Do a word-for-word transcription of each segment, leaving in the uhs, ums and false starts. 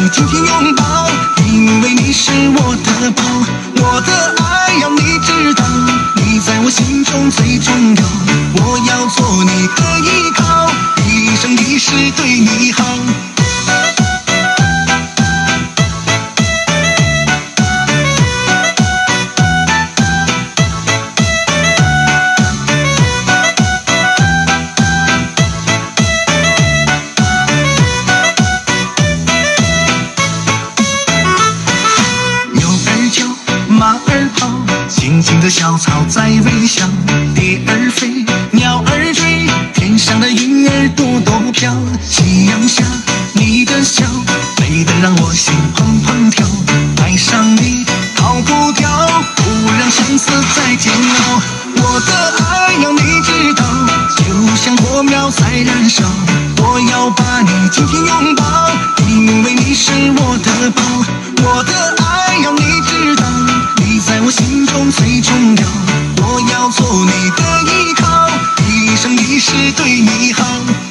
你紧紧拥抱，因为你是我的宝，我的爱要你知道，你在我心中最重要，我要做你的依靠，一生一世对你好。轻轻的小草在微笑，蝶儿飞，鸟儿追，天上的云儿朵朵飘。夕阳下，你的笑，美得让我心怦怦跳。爱上你，逃不掉，不让相思再煎熬。我的爱要你知道，就像火苗在燃烧。我要把你紧紧拥抱，因为你是我的宝。我的爱要你知道，你在我心中最重要，我要做你的依靠，一生一世对你好。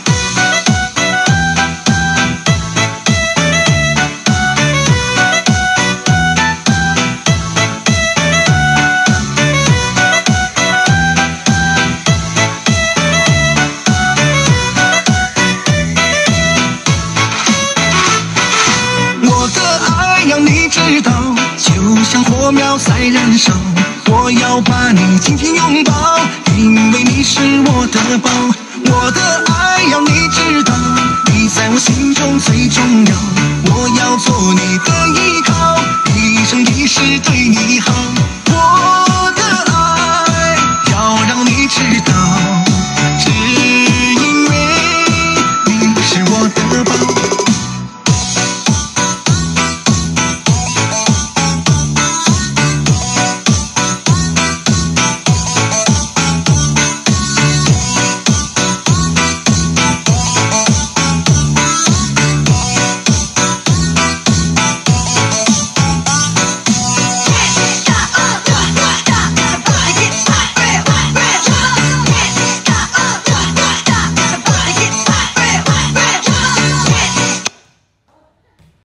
我的爱要你知道，就像火苗在燃烧，我要把你紧紧拥抱，因为你是我的宝。我的爱要你知道，你在我心中最重要，我要做你的依靠，一生一世对你好。